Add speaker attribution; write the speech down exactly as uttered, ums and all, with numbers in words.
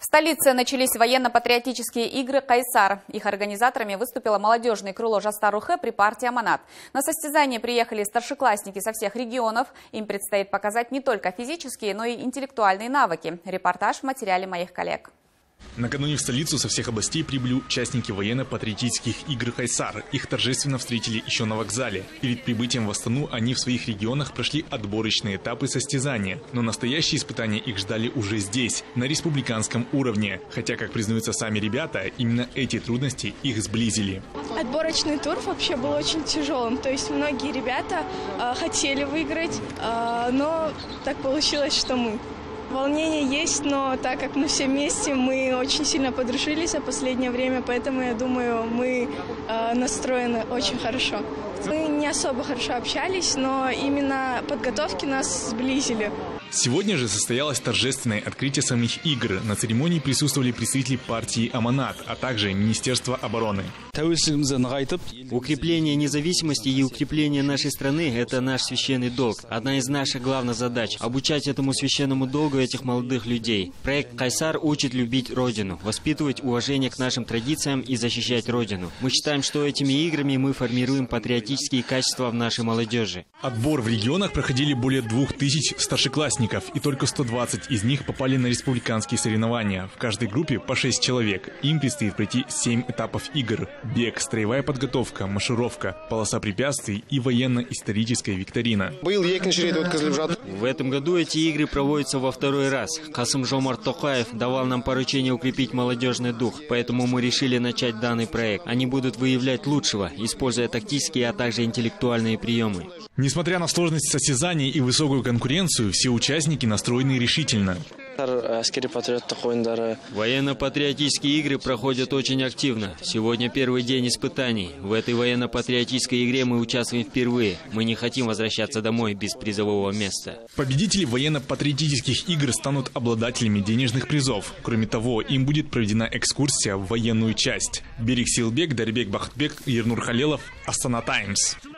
Speaker 1: В столице начались военно-патриотические игры «Кайсар». Их организаторами выступило молодежное крыло Жастар-Ухэ при партии «Аманат». На состязание приехали старшеклассники со всех регионов. Им предстоит показать не только физические, но и интеллектуальные навыки. Репортаж в материале моих коллег.
Speaker 2: Накануне в столицу со всех областей прибыли участники военно-патриотических игр «Кайсар». Их торжественно встретили еще на вокзале. Перед прибытием в Астану они в своих регионах прошли отборочные этапы состязания. Но настоящие испытания их ждали уже здесь, на республиканском уровне. Хотя, как признаются сами ребята, именно эти трудности их сблизили.
Speaker 3: Отборочный тур вообще был очень тяжелым. То есть многие ребята э, хотели выиграть, э, но так получилось, что мы. Волнение есть, но так как мы все вместе, мы очень сильно подружились в последнее время, поэтому, я думаю, мы э, настроены очень хорошо. Мы не особо хорошо общались, но именно подготовки нас сблизили.
Speaker 2: Сегодня же состоялось торжественное открытие самих игр. На церемонии присутствовали представители партии «Аманат», а также Министерства обороны.
Speaker 4: Укрепление независимости и укрепление нашей страны – это наш священный долг. Одна из наших главных задач – обучать этому священному долгу этих молодых людей. Проект «Кайсар» учит любить Родину, воспитывать уважение к нашим традициям и защищать Родину. Мы считаем, что этими играми мы формируем патриотические качества в нашей молодежи.
Speaker 2: Отбор в регионах проходили более двух тысяч старшеклассников, и только сто двадцать из них попали на республиканские соревнования. В каждой группе по шесть человек. Им предстоит пройти семь этапов игр: бег, строевая подготовка, маршировка, полоса препятствий и военно-историческая викторина.
Speaker 4: В этом году эти игры проводятся во второй раз. Касым-Жомарт Токаев давал нам поручение укрепить молодежный дух, поэтому мы решили начать данный проект. Они будут выявлять лучшего, используя тактические, а также интеллектуальные приемы.
Speaker 2: Несмотря на сложность состязаний и высокую конкуренцию, все участники настроены решительно.
Speaker 4: Военно-патриотические игры проходят очень активно. Сегодня первый день испытаний. В этой военно-патриотической игре мы участвуем впервые. Мы не хотим возвращаться домой без призового места.
Speaker 2: Победители военно-патриотических игр станут обладателями денежных призов. Кроме того, им будет проведена экскурсия в военную часть. Берик Силбек, Дарбек Бахтбек, Ернур Халилов, Астана Таймс.